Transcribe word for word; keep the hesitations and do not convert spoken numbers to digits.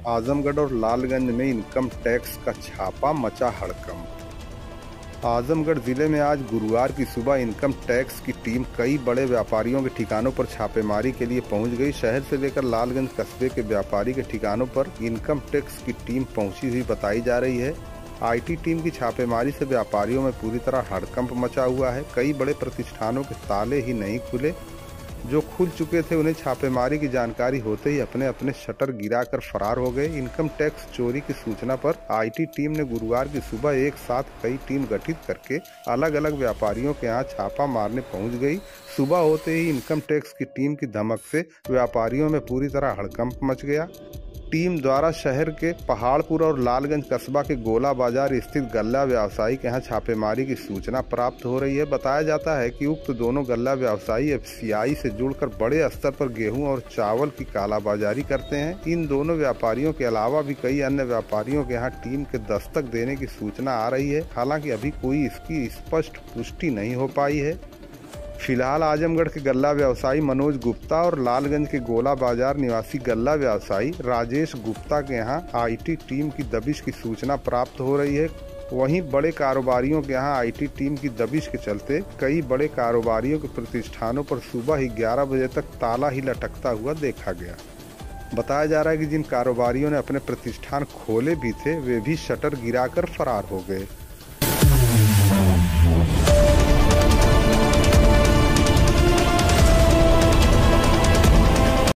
आजमगढ़ और लालगंज में income tax का छापा, मचा हड़कंप। आजमगढ़ जिले में आज गुरुवार की सुबह इनकम टैक्स की टीम कई बड़े व्यापारियों के ठिकानों पर छापेमारी के लिए पहुंच गई। शहर से लेकर लालगंज कस्बे के व्यापारी के ठिकानों पर इनकम टैक्स की टीम पहुंची हुई बताई जा रही है। आईटी टीम की छापेमारी से व्यापारियों में पूरी तरह हड़कंप मचा हुआ है। कई बड़े प्रतिष्ठानों के ताले ही नहीं खुले, जो खुल चुके थे उन्हें छापेमारी की जानकारी होते ही अपने अपने शटर गिराकर फरार हो गए। इनकम टैक्स चोरी की सूचना पर आईटी टीम ने गुरुवार की सुबह एक साथ कई टीम गठित करके अलग अलग व्यापारियों के यहाँ छापा मारने पहुंच गई। सुबह होते ही इनकम टैक्स की टीम की धमक से व्यापारियों में पूरी तरह हड़कंप मच गया। टीम द्वारा शहर के पहाड़पुर और लालगंज कस्बा के गोला बाजार स्थित गल्ला व्यवसायी के यहाँ छापेमारी की सूचना प्राप्त हो रही है। बताया जाता है कि उक्त दोनों गल्ला व्यवसायी एफसीआई से जुड़कर बड़े स्तर पर गेहूं और चावल की कालाबाजारी करते हैं। इन दोनों व्यापारियों के अलावा भी कई अन्य व्यापारियों के यहाँ टीम के दस्तक देने की सूचना आ रही है। हालांकि अभी कोई इसकी स्पष्ट पुष्टि नहीं हो पाई है। फिलहाल आजमगढ़ के गल्ला व्यवसायी मनोज गुप्ता और लालगंज के गोला बाजार निवासी गल्ला व्यवसायी राजेश गुप्ता के यहाँ आईटी टीम की दबिश की सूचना प्राप्त हो रही है। वहीं बड़े कारोबारियों के यहाँ आईटी टीम की दबिश के चलते कई बड़े कारोबारियों के प्रतिष्ठानों पर सुबह ही ग्यारह बजे तक ताला ही लटकता हुआ देखा गया। बताया जा रहा है कि जिन कारोबारियों ने अपने प्रतिष्ठान खोले भी थे, वे भी शटर गिराकर फरार हो गए।